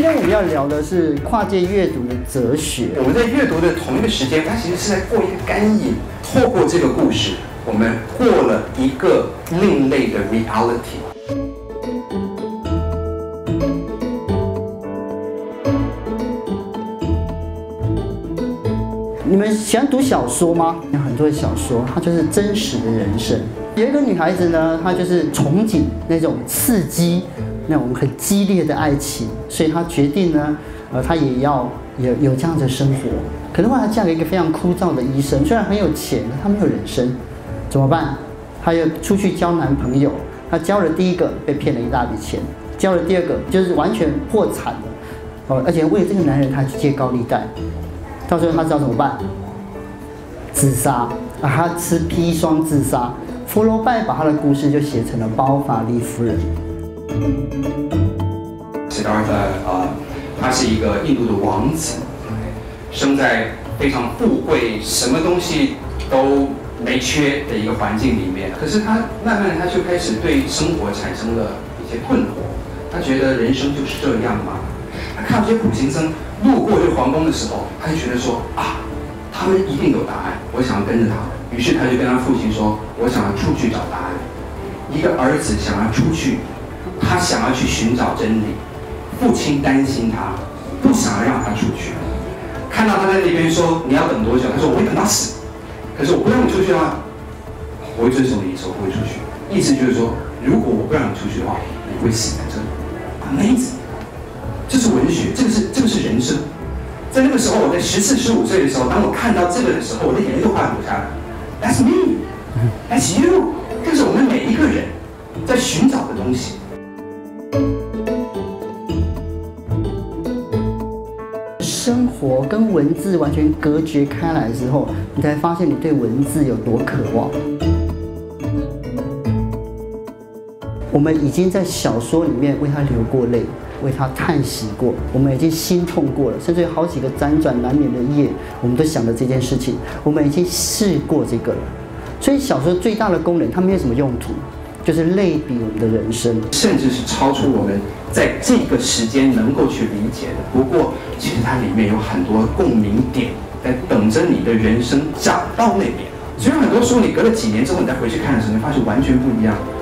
天我们要聊的是跨界阅读的哲学。 我们在阅读的同一个时间，它其实是在过一个干瘾。透过这个故事，我们过了一个另类的 reality。 你们喜欢读小说吗？有很多的小说，它就是真实的人生。有一个女孩子呢，她就是憧憬那种刺激、那种很激烈的爱情，所以她决定呢，她也要有这样的生活。可是后来她嫁给一个非常枯燥的医生，虽然很有钱，她没有人生，怎么办？她又出去交男朋友，她交了第一个被骗了一大笔钱，交了第二个就是完全破产了，而且为了这个男人，她去借高利贷。到最后他知道怎么办？自杀啊！他吃砒霜自杀。福楼拜把他的故事就写成了《包法利夫人》。 Siddhartha他是一个印度的王子，生在非常富贵、什么东西都没缺的一个环境里面。可是他慢慢他就开始对生活产生了一些困惑。他觉得人生就是这样嘛。他看到这些苦行僧路过这个皇宫的时候，他就觉得说啊，他们一定有答案，我想要跟着他们。于是他就跟他父亲说，我想要出去找答案。一个儿子想要出去，他想要去寻找真理，父亲担心他，不想要让他出去。看到他在那边说你要等多久？他说我会等到死，可是我不让你出去的话，我会遵守你的时候不会出去。意思就是说，如果我不让你出去的话，你会死在这里。Amazing。这是文学，这个是人生。在那个时候，我在14、15岁的时候，当我看到这个的时候，我的眼泪都快流下来。That's me, that's you。这是我们每一个人在寻找的东西。 生活跟文字完全隔绝开来之后，你才发现你对文字有多渴望。我们已经在小说里面为他流过泪，为他叹息过，我们已经心痛过了，甚至有好几个辗转难眠的夜，我们都想着这件事情，我们已经试过这个了。所以小说最大的功能，它没有什么用途，就是类比我们的人生， 甚至是超出我们在这个时间能够去理解的。不过，其实它里面有很多共鸣点，在等着你的人生长到那边。虽然很多书你隔了几年之后你再回去看的时候，你发现完全不一样。